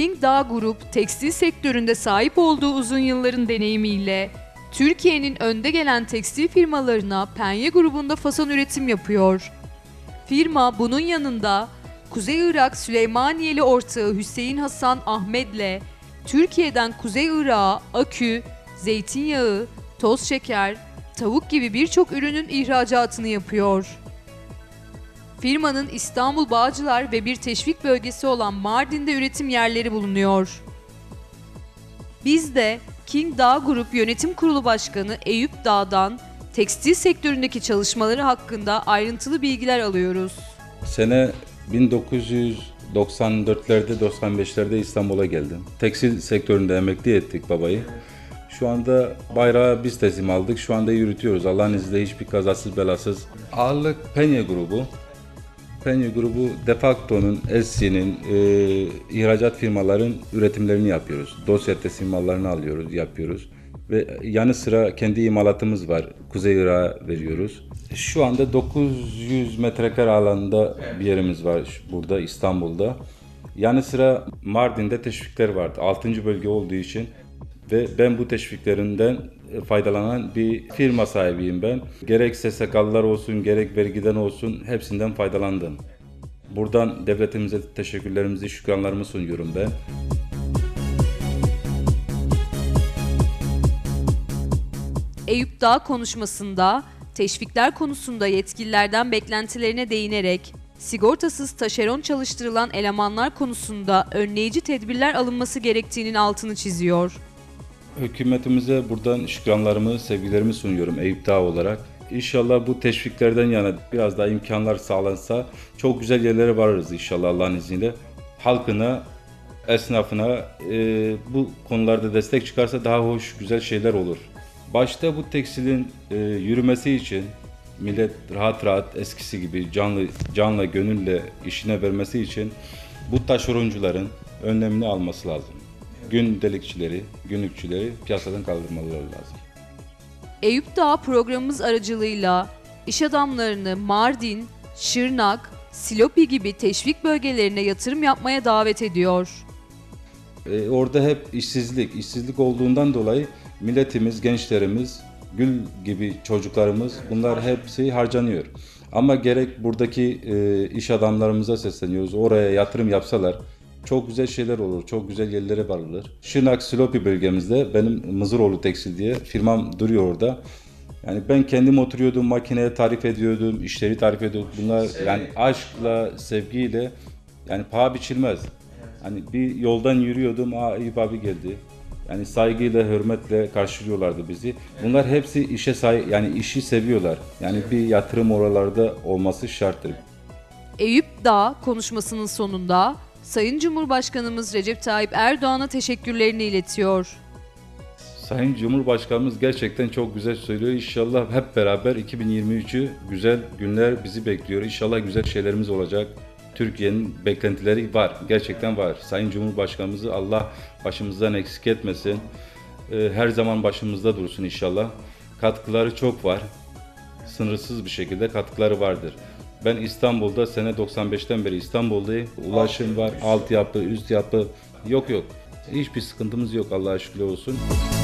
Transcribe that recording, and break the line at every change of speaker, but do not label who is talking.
King Dağ Grup, tekstil sektöründe sahip olduğu uzun yılların deneyimiyle Türkiye'nin önde gelen tekstil firmalarına penye grubunda fason üretim yapıyor. Firma bunun yanında Kuzey Irak Süleymaniyeli ortağı Hüseyin Hasan Ahmet'le Türkiye'den Kuzey Irak'a akü, zeytinyağı, toz şeker, tavuk gibi birçok ürünün ihracatını yapıyor. Firmanın İstanbul Bağcılar ve bir teşvik bölgesi olan Mardin'de üretim yerleri bulunuyor. Biz de King Dağ Grup Yönetim Kurulu Başkanı Eyüp Dağ'dan tekstil sektöründeki çalışmaları hakkında ayrıntılı bilgiler alıyoruz.
Sene 1994'lerde, 95'lerde İstanbul'a geldim. Tekstil sektöründe emekli ettik babayı. Şu anda bayrağı biz teslim aldık. Şu anda yürütüyoruz. Allah'ın izniyle hiçbir kazasız belasız. Ağırlık Penye grubu. Penye grubu Defacto'nun, Essy'nin, ihracat firmaların üretimlerini yapıyoruz. Dosya teslimatlarını yapıyoruz. Ve yanı sıra kendi imalatımız var. Kuzey Irak'a veriyoruz. Şu anda 900 metrekare alanda bir yerimiz var burada İstanbul'da. Yanı sıra Mardin'de teşvikler vardı. 6. bölge olduğu için ve ben bu teşviklerinden faydalanan bir firma sahibiyim ben. Gerek SSK'lılar olsun, gerek vergiden olsun hepsinden faydalandım. Buradan devletimize teşekkürlerimizi, şükranlarımı sunuyorum ben.
Eyüp Dağ konuşmasında teşvikler konusunda yetkililerden beklentilerine değinerek sigortasız taşeron çalıştırılan elemanlar konusunda önleyici tedbirler alınması gerektiğinin altını çiziyor.
Hükümetimize buradan şükranlarımı, sevgilerimi sunuyorum Eyüp Dağ olarak. İnşallah bu teşviklerden yana biraz daha imkanlar sağlansa çok güzel yerlere varırız inşallah Allah'ın izniyle. Halkına, esnafına bu konularda destek çıkarsa daha hoş, güzel şeyler olur. Başta bu tekstilin yürümesi için millet rahat rahat eskisi gibi canla gönülle işine vermesi için bu taşeroncuların önlemini alması lazım. Gündelikçileri, günlükçüleri piyasadan kaldırmaları lazım.
Eyüp Dağ programımız aracılığıyla iş adamlarını Mardin, Şırnak, Silopi gibi teşvik bölgelerine yatırım yapmaya davet ediyor.
Orada hep işsizlik olduğundan dolayı milletimiz, gençlerimiz, gül gibi çocuklarımız bunlar hepsi harcanıyor. Ama gerek buradaki iş adamlarımıza sesleniyoruz, oraya yatırım yapsalar çok güzel şeyler olur, çok güzel yerlere varılır. Şırnak Silopi bölgemizde benim Mızıroğlu Tekstil diye firmam duruyor orada. Yani ben kendim oturuyordum, makineye tarif ediyordum, işleri tarif ediyordum. Bunlar yani aşkla, sevgiyle yani paha biçilmez. Hani bir yoldan yürüyordum, Eyüp abi geldi. Yani saygıyla, hürmetle karşılıyorlardı bizi. Bunlar hepsi yani işi seviyorlar. Yani bir yatırım oralarda olması şarttır.
Eyüp Dağ konuşmasının sonunda Sayın Cumhurbaşkanımız Recep Tayyip Erdoğan'a teşekkürlerini iletiyor.
Sayın Cumhurbaşkanımız gerçekten çok güzel söylüyor. İnşallah hep beraber 2023'ü güzel günler bizi bekliyor. İnşallah güzel şeylerimiz olacak. Türkiye'nin beklentileri var. Gerçekten var. Sayın Cumhurbaşkanımızı Allah başımızdan eksik etmesin. Her zaman başımızda dursun inşallah. Katkıları çok var. Sınırsız bir şekilde katkıları vardır. Ben İstanbul'da sene 95'ten beri İstanbul'dayım. Ulaşım var, altyapı, üst yapı yok. Hiçbir sıkıntımız yok Allah'a şükürler olsun.